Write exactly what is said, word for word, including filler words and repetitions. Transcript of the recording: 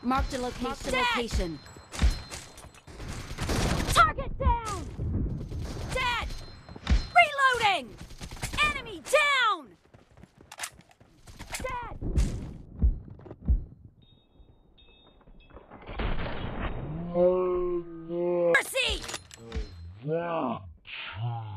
Marked a location. Marked a Dead. location. Target down! Dead! Reloading! Enemy down! Dead! Mercy!